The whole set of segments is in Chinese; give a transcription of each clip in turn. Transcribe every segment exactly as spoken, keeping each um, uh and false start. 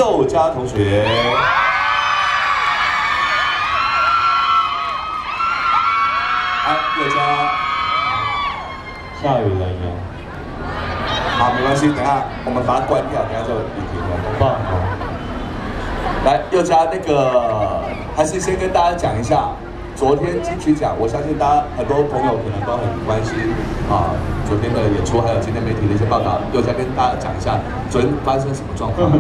佑嘉同学。哎，佑嘉， 下雨了耶。 好，没关系，等下我们把它关掉，等下就雨停了。 很棒哦。 来，佑嘉，那个还是先跟大家讲一下。 昨天金曲奖，我相信大家很多朋友可能都很关心啊，昨天的演出，还有今天媒体的一些报道，又再跟大家讲一下昨天发生什么状况。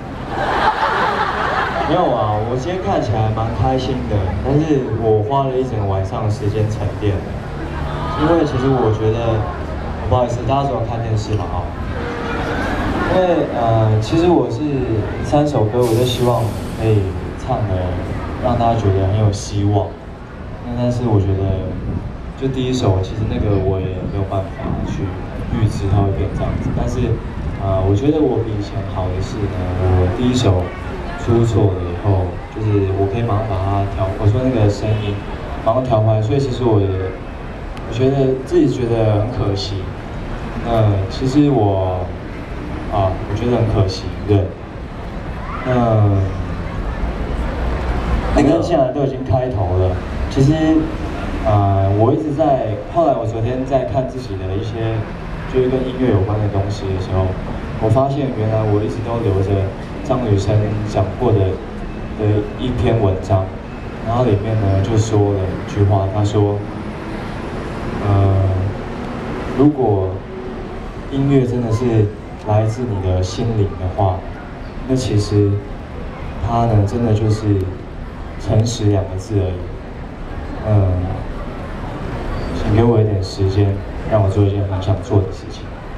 没有啊，我今天看起来蛮开心的，但是我花了一整个晚上的时间沉淀，因为其实我觉得，不好意思，大家总有看电视嘛啊，因为呃，其实我是三首歌，我都希望可以唱的让大家觉得很有希望。 那但是我觉得，就第一首，其实那个我也没有办法去预知它会变这样子。但是，啊、呃，我觉得我比以前好的是呢，我第一首出错了以后，就是我可以马上把它调，我说那个声音马上调回来。所以其实我也，我觉得自己觉得很可惜。呃，其实我啊，我觉得很可惜，对。那那个既然都已经开头了。 其实，呃，我一直在。后来我昨天在看自己的一些，就是跟音乐有关的东西的时候，我发现原来我一直都留着张雨生讲过的的一篇文章，然后里面呢就说了一句话，他说，呃，如果音乐真的是来自你的心灵的话，那其实它呢真的就是诚实两个字而已。 嗯，请给我一点时间，让我做一件很想做的事情。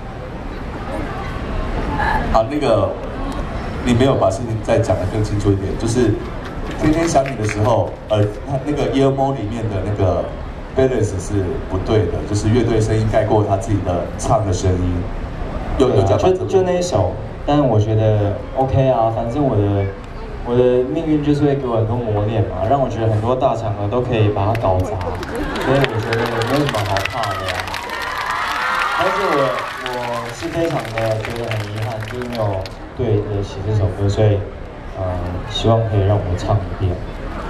好，那个你没有把事情再讲得更清楚一点，就是天天想你的时候，呃，那个 Earmo 里面的那个 balance 是不对的，就是乐队声音盖过他自己的唱的声音。有有讲就就那一首，但我觉得 OK 啊，反正我的。 我的命运就是会给我很多磨练嘛，让我觉得很多大场合都可以把它搞砸，所以我觉得没有什么好怕的呀。但是我我是非常的觉得很遗憾，就是没有对得起这首歌，所以呃希望可以让我唱一遍。